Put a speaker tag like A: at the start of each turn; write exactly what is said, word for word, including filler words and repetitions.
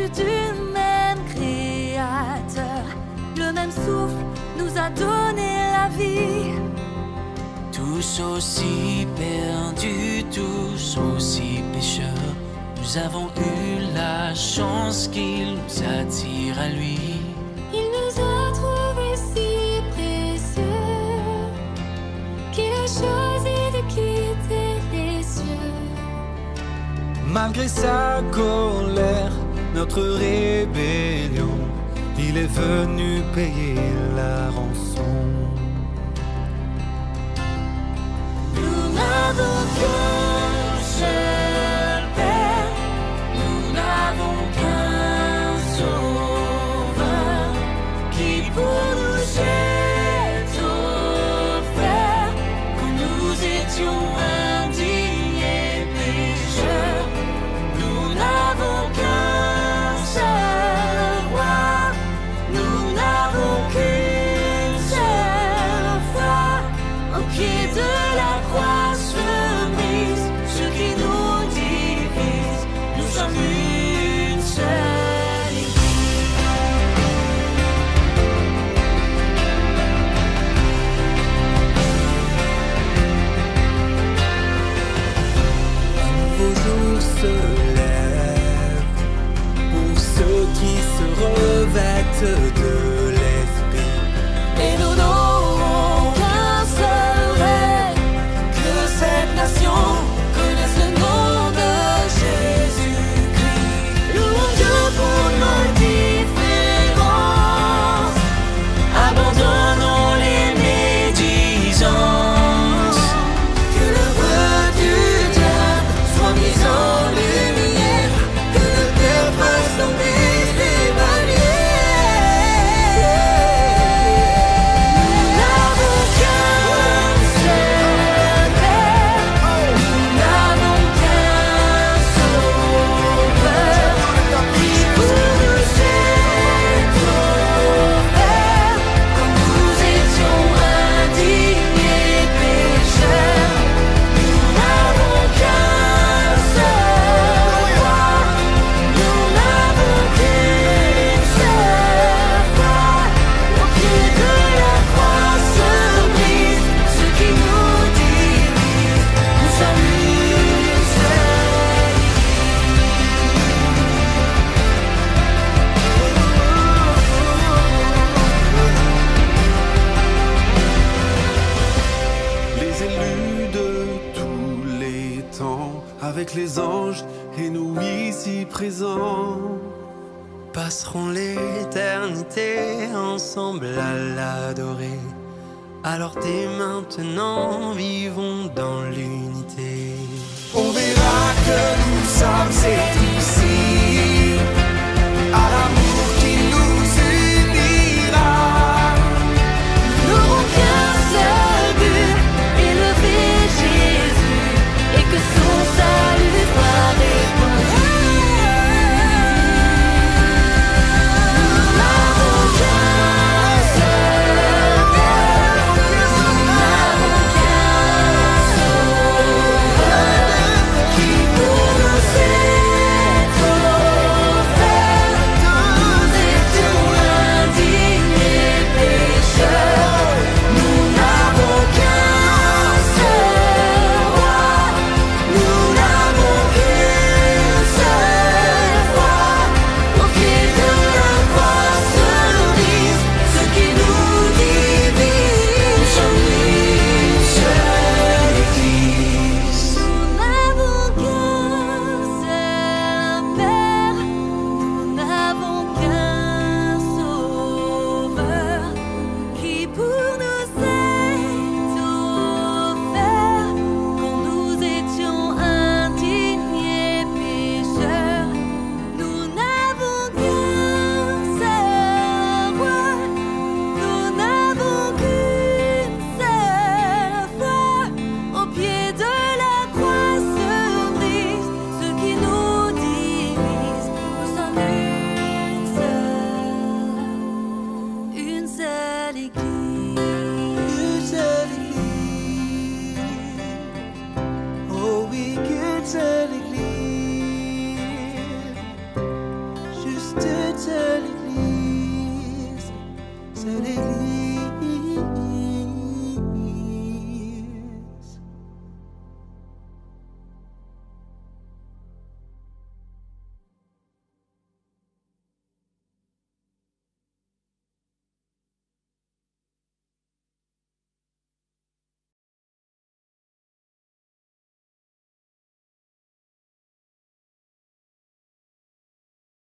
A: du même Créateur. Le même souffle nous a donné la vie.
B: Tous aussi perdus, tous aussi pécheurs, nous avons eu la chance qu'il nous attire à lui.
A: Il nous a trouvés si précieux qu'il a choisi de quitter les cieux.
C: Malgré sa colère, notre rébellion, il est venu payer la rançon.
A: Nous n'avons qu'un seul Père, nous n'avons qu'un Sauveur, qui pour nous s'est offert quand nous étions indignes et pécheurs. Nous n'avons qu'un seul roi, nous n'avons qu'une seule foi. Au pied de la croix se brise ce qui nous divise. Nous sommes une seule église.
C: Un nouveau jour se lève pour ceux qui se revêtent de l'esprit.
A: Et nous n'aurons qu'un seul rêve, que cette nation connaisse le nom de Jésus-Christ. Louons Dieu pour nos différences, abandonnons les médisances. Que l'œuvre du diable soit mise en lumière, que le Père fasse tomber les barrières. Nous n'avons qu'un seul Père, nous n'avons qu'un Sauveur, qui pour nous s'est offert quand nous étions indignes et pécheurs. Nous n'avons qu'un seul roi, nous n'avons qu'une seule foi. Au pied de la croix se brise ce qui nous divise. Nous sommes une seule
C: Les élus de tous les temps, avec les anges et nous ici présents, passeront l'éternité ensemble à l'adorer. Alors dès maintenant, vivons